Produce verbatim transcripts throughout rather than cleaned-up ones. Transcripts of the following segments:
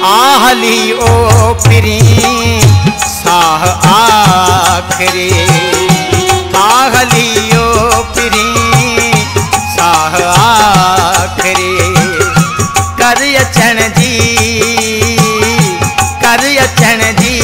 आहली ओ पिरी साह आखरी, आहली ओ पिरी साह आखरी। कर अचण जी कर अचण जी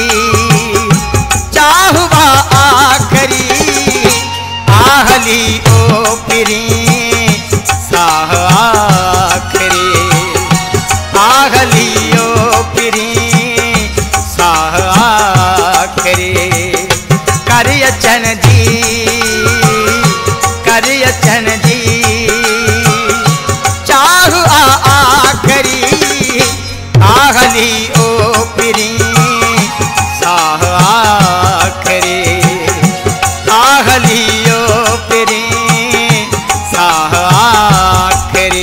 चाहवा आखरी, आहली ओ पिरी साह आखरी, आहली ओ पिरी साह आखरी। कर अचण जी कर अचण जी चाह आखरी, आहली ओ पिरी साह आखरी, आहली ओ पिरी साह आखरी।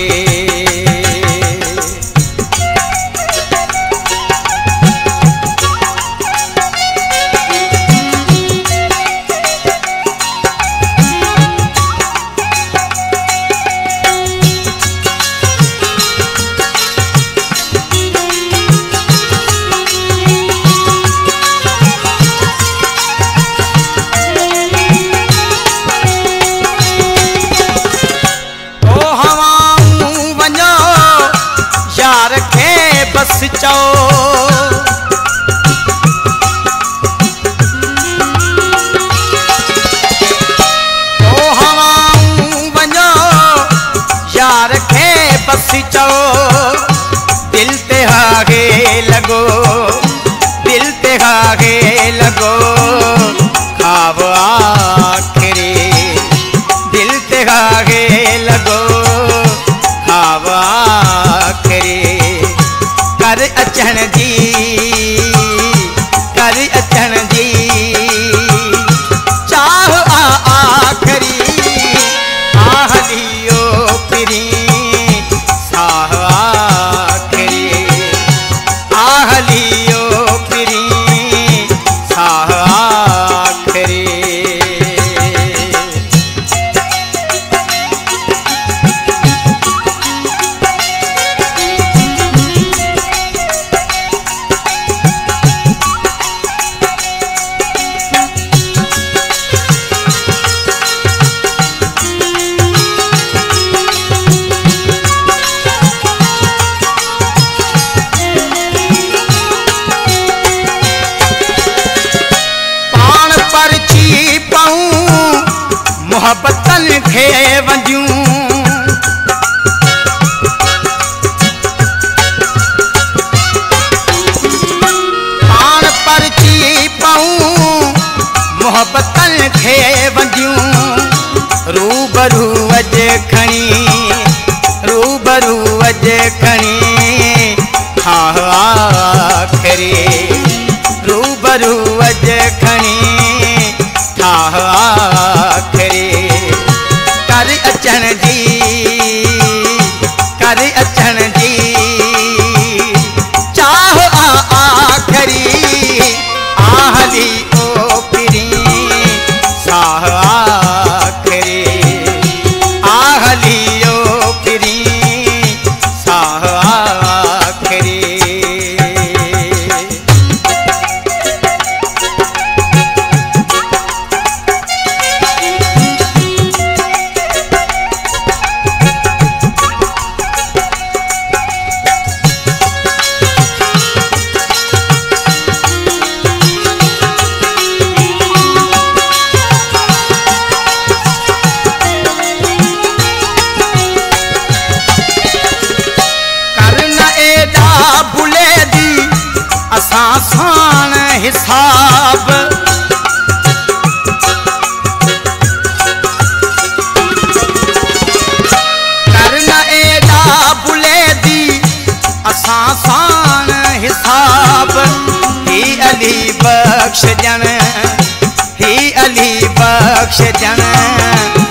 बस चो तो हवाऊं वञो यार खे बस चो, दिल ते हागे लगो दिल ते हागे लगो खाब आखरी, दिल ते हागे लगो खाब आखरी। कर अचण जी कर अचण जी चाह आखरी, आहली ओ पिरी साह आखरी, आहली ओ पिरी साह आखरी। मोहब्बतन खे वंदियूं पाण परची पाऊं, मोहब्बतन खे वंदियूं रूबरू अज खणी रूबरू अज खणी ठाह आखरी, रूबरू अज खणी ठाह आखरी। कर अचण जी कर अचण जी चाह आखरी, आहली ओ पिरी साह आखरी, आहली ओ पिरी साह आखरी। आसान हिसाब करना एडा बुले दी आसान हिसाब, ही अली बख्श जन ही अली बख्श जन